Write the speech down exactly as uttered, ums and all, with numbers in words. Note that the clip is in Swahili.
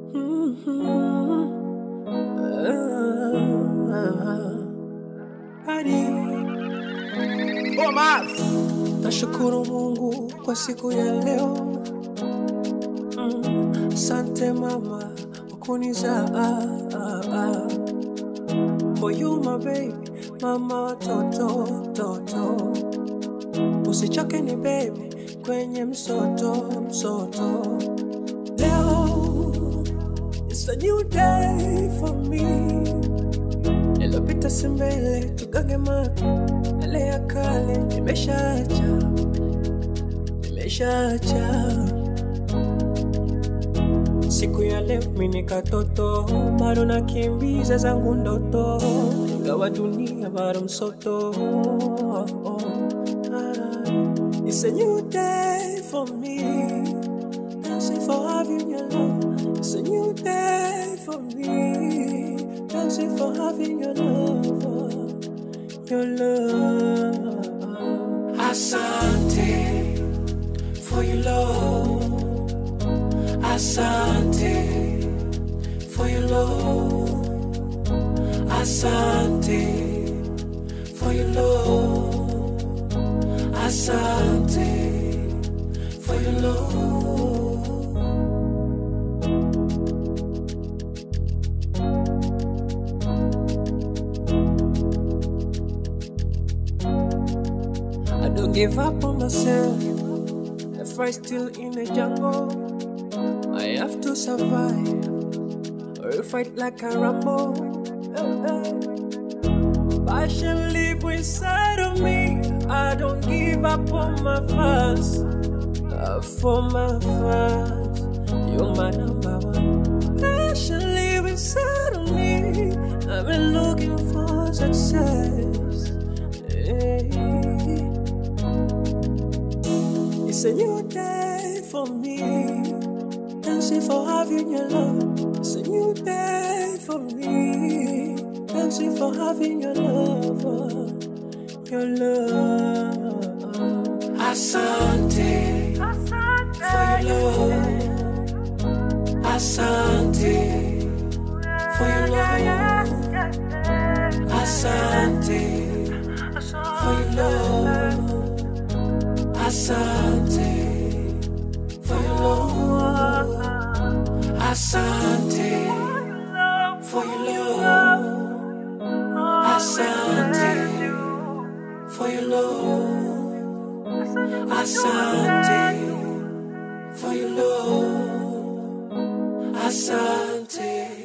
Nashukuru Mungu kwa siku ya leo. mm. Asante mama wakunizaa. For you my baby, mama watoto toto. Usichoke ni baby kwenye msoto msoto. Leo it's a new day for me. Nilopita simbele tugange mapi, yale ya kale nimeshaacha, nimeshaacha. Siku ya leo mimi ni katoto, bado nakimbiza zangu ndoto, ingawa dunia bado msoto. It's a new day for me, dancing for having your love. It's a new day for me, dancing for having your love, your love. Asante for your love. Asante for your love. Asante for your love. Asante for your love. I don't give up on myself. The fight still in the jungle. I have to survive, or fight like a Rambo. Passion live inside of me. I don't give up on my fans. Uh, for my fans, you're my number one. Passion live inside of me. I've been looking for success. Hey. It's a new day for me, dancing for having your love. It's a new day for me, dancing for having your love, your love. Asante for your love. Asante for your love. Asante for your love. Asante for your love. Asante for your love. Asante for your love. Asante for your love. Asante.